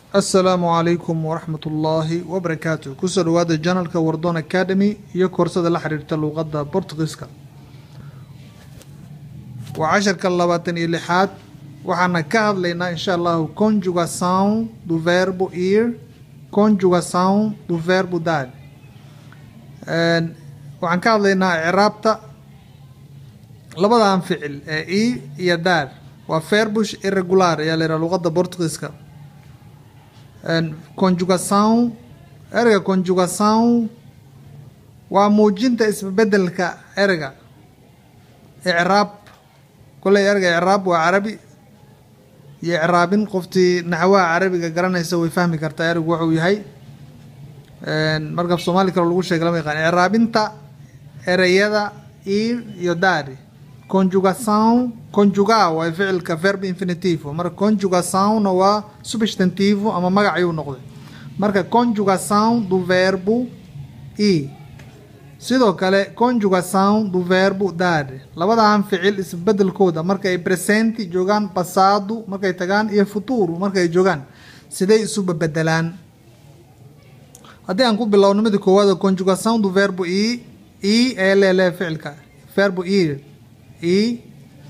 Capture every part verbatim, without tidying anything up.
السلام عليكم ورحمة الله وبركاته كسر وهذا جانل كوردون أكاديمي يكورس هذا لحرير اللغة البرتغالية وعشر كلمات اللحات وحنا كهذا لنا إن شاء الله conjugação do verbo ir conjugação do verbo dar وعن كهذا لنا إعرابته لبدا عن فعل إي يدار وفيربوش irregular يا لرا اللغة البرتغالية conjugação erga conjugação waa muujinta isbedelka erga i'raab kulay erga i'raab waa carabi iyo i'raabin qoftii naxwaha carabiga garanaysa way fahmi kartaa ergu wuxuu yahay marka Soomaali kale lagu sheegay lama yaqaan i'raabinta erayada ir iyo dari conjugação conjugar waa ficilka verbo infinitivo marka conjugação não é substantivo ama magac ayuu noqday marka conjugação do verbo ir sidoo kale conjugação do verbo dar labadaan ficil isbedelkooda marka ay presente joogan passado marka ay tagaan iyo futuro marka ay joogan sidee isu bedelaan hadii aan ku bilowno mid koowaad conjugação do verbo ir ir é lele ficilka verbo ir e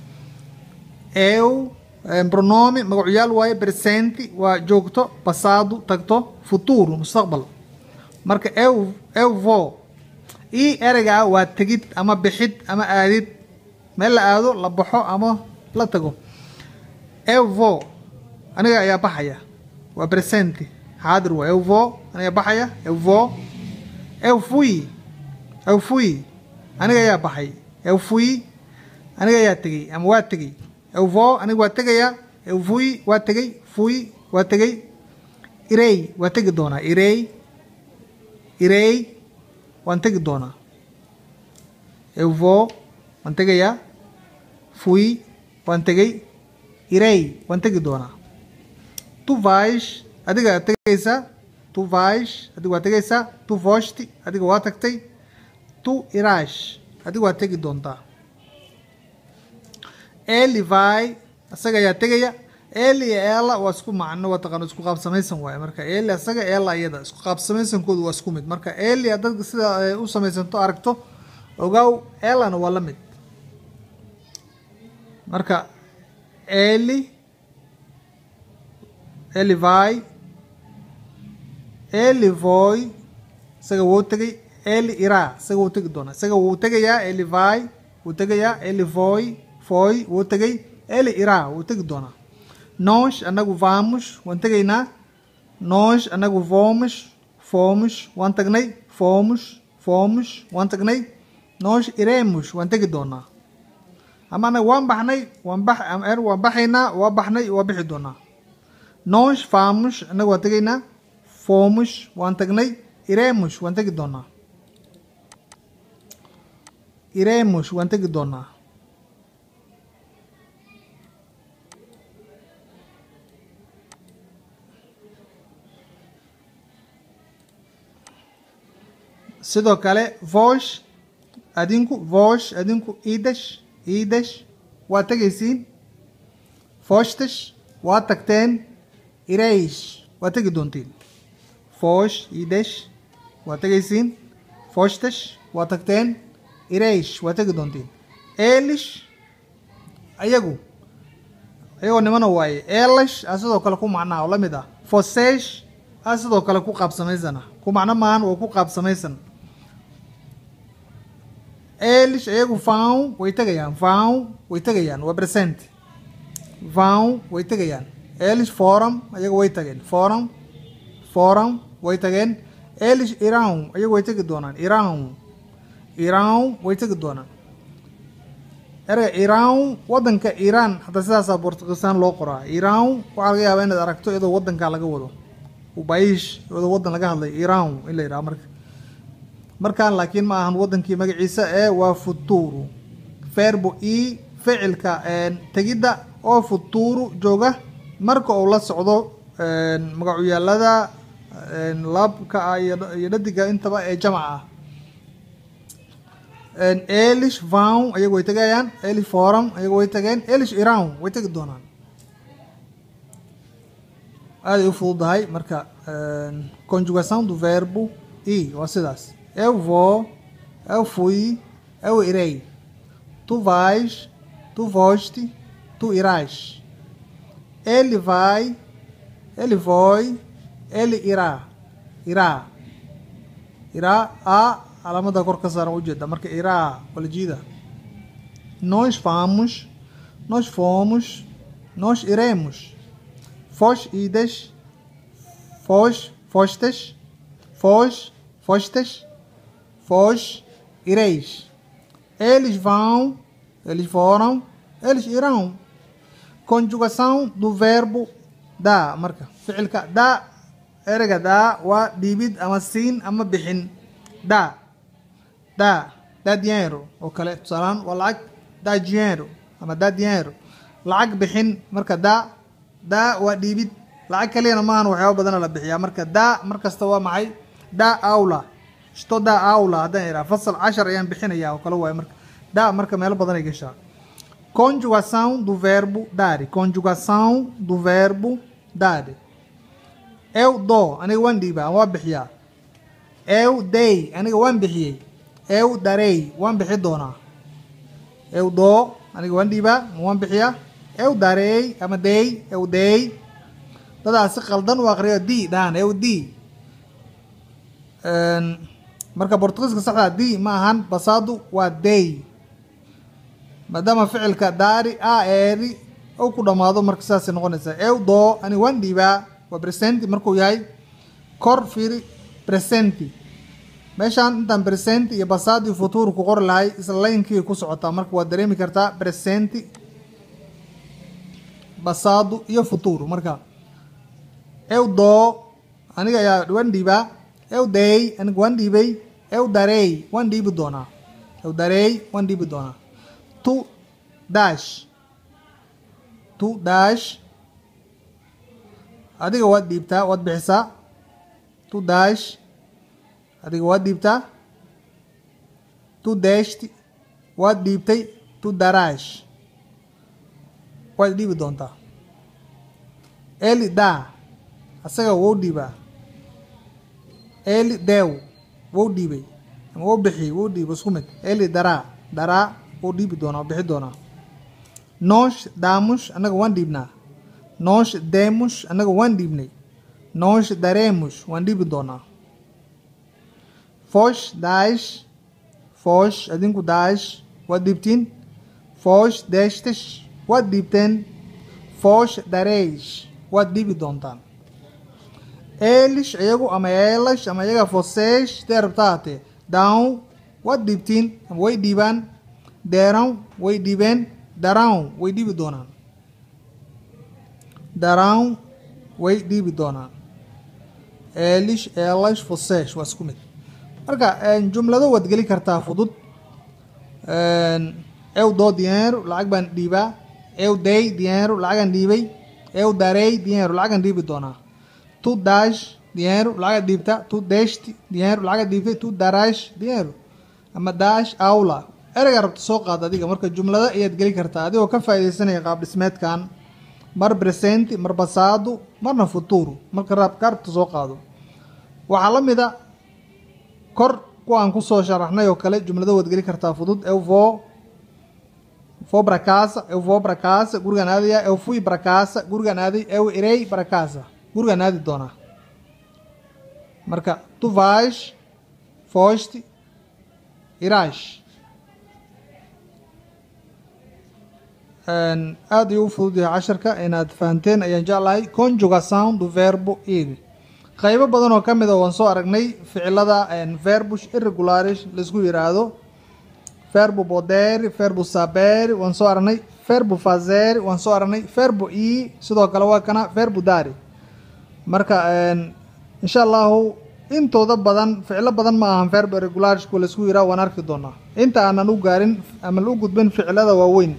eu pronome magacyal waaye presente waa joogto passado tagto futuro mustaqbal marka eu eu vou e erga waa tagid ama bixid ama aadid meel la aado la baxo ama la tago eu vou aniga ayaa baxaya waa presente haadir waa eu vou aniga baxaya eu vou eu fui eu fui aniga ayaa baxay eu fui aniga ayaa tagay ama waa tagay eu vou aniga waa tagaya eu fui waa tagay fui waa tagay irei waa tagi doonaa irei irei waan tagi doonaa eu vou waan tagaya fui waan tagay irei waan tagi doonaa tu vais adiga waa tagaysaa tu vais adiga waa tagaysaa tu foste adiga waa tagtay tu irás adiga waa tagi doontaa ele vai asaga ayaa tegaya ele iyo ela waa isku macno waa taqaan isku qaab samaysan waaye marka ele asaga ela iyada isku qaab samaysankoodu waa isku mid marka ele dadka sida u samaysanto aragto ogaw elana waa la mid marka ele ele vai ele foi isaga wuu tegay ele irá isaga wuu tegi doonaa isaga wuu tegayaa ele vai wuu tegayaa ele foi foi wuu tagay ele irá wuu tagi doonaa nós anagu vamos waan tagaynaa nós anagu vamos fomos waan tagnay fomos fomos waan tagnay nós iremos waan tagi doonaa ama anagu waan baxnay waan bax er waan baxaynaa waa baxnay waa bixi doonaa nós vamos anagu waan tagaynaa fomos waan tagnay iremos waan tagi doonaa iremos waan tagi doonaa sidoo kale vós adinku vós adinku idas idas waa tagaysiin fostas waa tagteen ireis waa tagi doontiin vós idas waa tagaysiin fostas waa tagteen ireis waa tagi doontiin eles ayagu ayagoo nimana waaye elas a sidoo kale ku macnaa oo la mid ah vocês a sidoo kale ku qaabsamaysana ku macno maahan oo ku qaabsamaysan eles ayagu vão way tagayaan vão way tagayaan waa presente vão way tagayaan eles foram ayagu way tageen foram foram way tageen eles irão ayagu way tagi doonaan irão irão way tagi doonaan erga irão wadanka Iran hatta sidaas Portugiisaan loo qoraa irão waxa laga yaabaa inaad aragto iyadoo wadanka laga wado u bayish iyadoo wadan laga hadlay irão in la yiraahdo marka markaan laakiin ma ahan wadankii magaciisa ee waa futuro verbo i ficilka tagida oo futuro jooga marka uu la socdo magacyaalada labka iyo dhadiga intaba ee jamaca eles vão ayagu way tagayaan eles foram ayagu way tageen eles irão way tagi doonaan aad u fududahay marka conjugação do verbo ir waa sidaas eu vou eu fui eu irei tu vais tu foste tu irás ele vai ele foi ele irá irá irá a calaamada kor ka saaran ujeeda marka irá wala jiida nós vamos nós fomos nós iremos Foz idas, foz, fostas, foz, fostas, foz, ireis. Eles vão, eles foram, eles irão. Conjugação do verbo da, marca. Ficilka da, erga da, wa dibid ama sin ama bixin. Da, da, da dinheiro. O kale, tusalaan, wa lacag, da dinheiro. Ama da dinheiro. Lacag bixin, marka da, da waa dhiibid lacag kalena maahan waxyaabo badan la bixiyaa marka da markasta waa maxay da aula isto da aula haddaan iraa fasal cashar ayaan bixinayaa oo kale waay marka da marka meelo badan ay gashaa conjugação do verbo dar conjugação do verbo dar eu dou aniga waan dhiibaa waan bixiyaa eu dei aniga waan bixiyey eu darei waan bixi doonaa eu dou aniga waan dhiibaa waan bixiyaa eu darei ama dei eu dei dadaas si qaldan u aqriyo di daan eu di marka Portugiiska saxda di ma ahan basadu waa dei maadaama ficilka daari a eri oo ku dhamaado marka saas noqonaysa eu doo ani waan dhiibaa waa present markuu yahay kor fiiri present meeshaan intaan present iyo basadu iyo futuro ku qor lahay isla laynkii ku socotaa marka waa dareemi kartaa present passado iyo futuro marka eu dou aniga ayaa waan dhiibaa eu dei aniga waan dhiibay eu darei waan dhiibi doonaa eu darei waan dhiibi doonaa tu das tu das adiga waad dhiibtaa waad bixisaa tu das adiga waad dhiibtaa tu deste waad dhiibtay tu darás waad dhiibi doontaa ele dá asaga wuu dhiibaa ele deu wuu dhiibay ama wuu bixiyey wuu dhiibay isku mid ele daraa daraa wuu dhiibi doonaa bixi doonaa nós damos annaga waan dhiibnaa nós demos annaga waan dhiibnay nós daremos waan dhiibi doonaa vós dais vós adinku dais waad dhiibtiin vós destes waad dhiibteen vós dareis waad dhiibi doontaan eles iyagu ama elas ama iyaga vocês dee rabtaa hatee dão waad dhiibtiin ama way dhiibaan deerão way dhiibeen darão way dhiibi doonaan darão way dhiibi doonaan eles elas vocês waa isku mid marka jumlado waad geli kartaa fudud eu dou dinheiro lacag baan dhiibaa eu dei dinheiro lacagan dhiibay eu darei dinheiro lacagan dhiibi doonaa tu das dinheiro lacaga dhiibta tu deste dinheiro lacaga dhiibtay tu darás dinheiro ama das aula ereyga rabta soo qaad adiga marka jumlada ayaad geli kartaa adigoo ka faa'iidaysanaya qaab dhismeedkan mar present mar passado marna futuro marka raab ka rabta soo qaado waxaa la mid a kor kuwaan kusoo sharaxnay oo kale jumlada waad geli kartaa fudud eu vou vou para casa, eu vou para casa, gurigan aadaya, eu fui para casa, gurigan aaday, eu irei para casa, gurigan aadi doonaa marka tu vais, foste, irás aad ayuu u fudud yahay casharka inaad fahanteen ayaan jeclahay conjugação do verbo ir qaybo badan oo ka mid a waan soo aragnay ficilada verbos irregulares laisku yiraahdo verbo poder, verbo saber, waan soo aragnay verbo fazer, waan soo aragnay verbo ir sidoo kale waa kana verbo dar marka insha allahu intooda badan ficilo badan ma ahan verbo irregulares ku laisku yiraahdo waan arki doonaa inta aanan u gaarin ama u gudbin ficilada waaweyn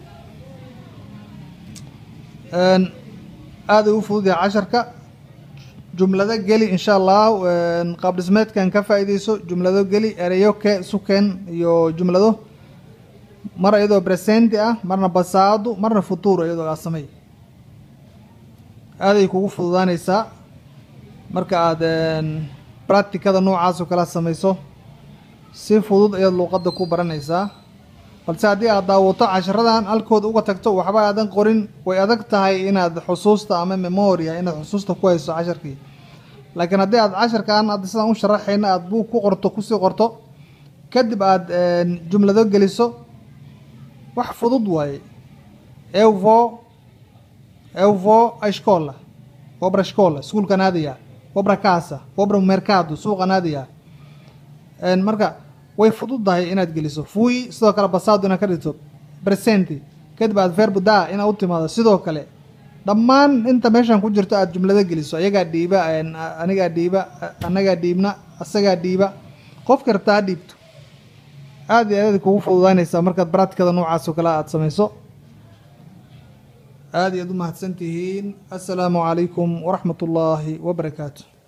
aad u fudud yahay casharka jumlada geli insha allah qaab dhismeedkan ka faa'iideyso jumlado geli erayo ke sukeen iyo jumlado mar iyadoo present ah marna passado marna futuro iyadoo aasamay aaday kugu fududaanaysaa marka aad practicada noocaas oo kala samayso si fudud ayaad luqadda ku baranaysaa balse haddii aad daawato casharadan halkood uga tagto waxba aadan qorin way adag tahay inaad xusuusta ama memoria inaad xusuusta ku hayso casharkii laakiin haddii aad casharkan hadda sidaan u sharaxayna aad buug ku qorto kusii qorto kadib aad jumlado geliso wax fudud waaye eu vou eu vou à escola vou para a escola iskuulka naadiya vou para casa vou para o mercado suuqa naadiya marka way fududahay inaad geliso fui sidoo kale passado inaad ka dhigto presente kadib aad verbo da inaad u timaado sidoo kale dhammaan inta meeshan ku jirto aad jumlado geliso ayagaa dhiiba anigaa dhiiba anagaa dhiibna asagaa dhiiba qof kartaa ha dhiibto aad iyo aad kugu fududaanaysaa markaad practicada noocaas oo kale aad samayso aad iyo aad u mahadsantihiin assalaamu calaykum waraxmat ullaahi wabarakaatu